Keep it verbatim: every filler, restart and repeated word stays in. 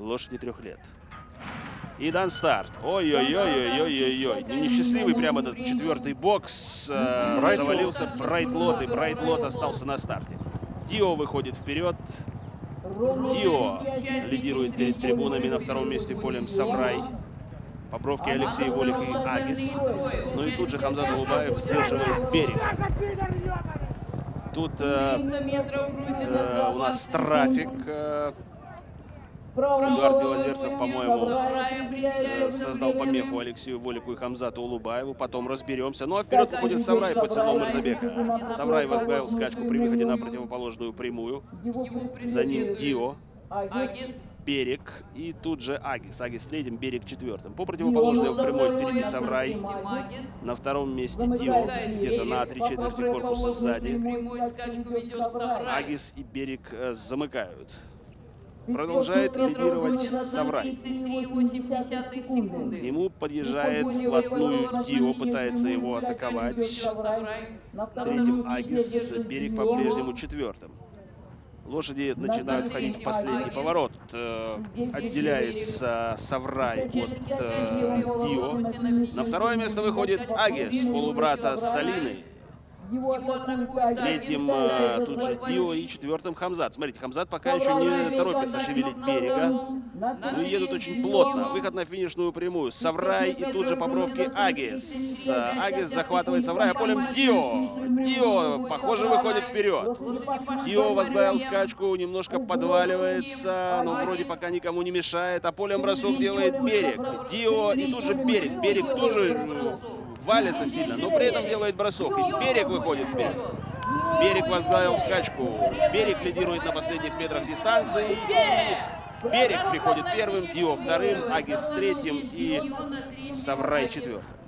лошади трех лет. И дан старт. Ой-ой-ой-ой-ой-ой-ой. Несчастливый прямо этот четвертый бокс. Э, завалился Брайтлот, и Брайтлот остался на старте. Дио выходит вперед. Дио лидирует перед трибунами, на втором месте полем Саврай. По бровке Алексей Волик и Агис. Ну и тут же Хамзат Улубаев сдерживает Берег. Тут э, э, у нас трафик. Э, Эдуард Белозерцев, по-моему, э, создал помеху Алексею Волику и Хамзату Улубаеву. Потом разберемся. Ну а вперед выходит Саврай под седлом Мирзабека. Саврай возглавил скачку при выходе на противоположную прямую. За ним Дио, Берег и тут же Агис. Агис третьим, Берег четвертым. По противоположной прямой впереди Саврай. На втором месте Дио, где-то на три четверти корпуса сзади. Агис и Берег э, замыкают. Продолжает лидировать Саврай. К нему подъезжает вплотную Дио, пытается его атаковать. Третьим Агис, Берег по-прежнему четвертым. Лошади начинают входить в последний поворот. Отделяется Саврай от э, Дио. На второе место выходит Агис, полубрата Салины. Третьим э, тут же Дио и четвертым Хамзат. Смотрите, Хамзат пока еще не торопится шевелить Берега. Ну и едут очень плотно. Выход на финишную прямую. Саврай и тут же по бровке Агис. Агис захватывает Саврай, а полем Дио. Дио, похоже, выходит вперед. Дио возглавил скачку, немножко подваливается, но вроде пока никому не мешает. А полем бросок делает Берег. Дио и тут же Берег. Берег тоже валится сильно, но при этом делает бросок. И Берег выходит вперед. Берег возглавил скачку. Берег лидирует на последних метрах дистанции. И Берег приходит первым, Дио вторым, Агис третьим и Саврай четвертым.